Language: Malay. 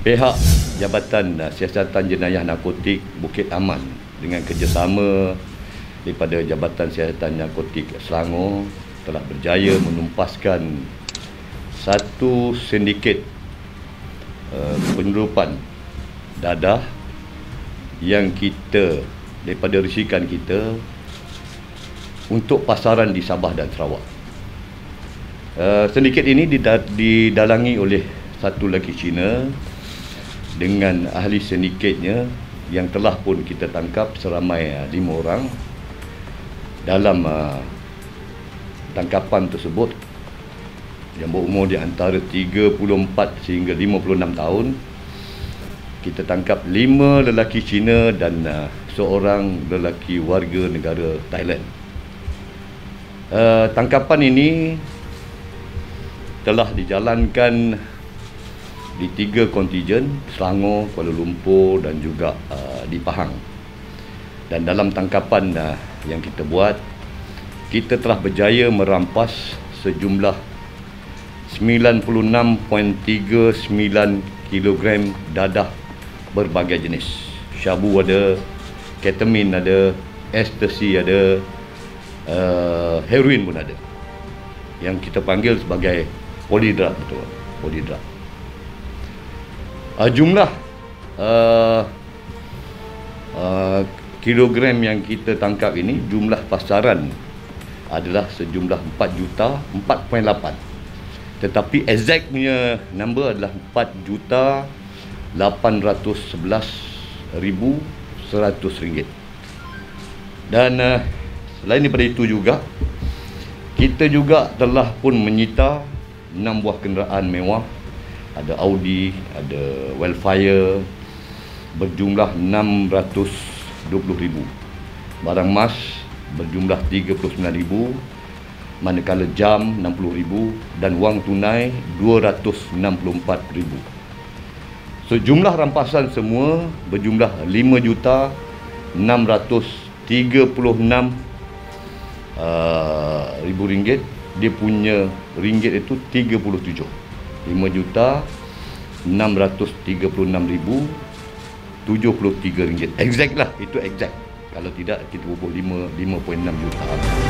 Pihak Jabatan Siasatan Jenayah Narkotik Bukit Aman dengan kerjasama daripada Jabatan Siasatan Narkotik Selangor telah berjaya menumpaskan satu sindiket penyeludupan dadah yang kita daripada risikan kita untuk pasaran di Sabah dan Sarawak. Sindiket ini didalangi oleh satu lelaki Cina dengan ahli sindiketnya yang telah pun kita tangkap seramai 5 orang. Dalam tangkapan tersebut yang berumur di antara 34 sehingga 56 tahun, kita tangkap 5 lelaki Cina dan seorang lelaki warga negara Thailand. Tangkapan ini telah dijalankan di 3 kontijen, Selangor, Kuala Lumpur dan juga di Pahang. Dan dalam tangkapan yang kita buat, kita telah berjaya merampas sejumlah 96.39 kilogram dadah berbagai jenis. Syabu ada, ketamin ada, ekstasi ada, heroin pun ada. Yang kita panggil sebagai polydrug, betul, polydrug. Jumlah kilogram yang kita tangkap ini, jumlah pasaran adalah sejumlah 4.8. Tetapi exact punya number adalah 4,811,100 ringgit. Dan selain daripada itu juga, kita juga telah pun menyita 6 buah kenderaan mewah. Ada Audi, ada Wildfire, berjumlah 620,000. Barang emas berjumlah 39,000, manakala jam 60,000 dan wang tunai 264,000. So, jumlah rampasan semua berjumlah 5,636,000 ringgit. Dia punya ringgit itu 37. 5,636,073 ringgit. Exact lah, itu exact. Kalau tidak, kita bubuh 5.6 juta.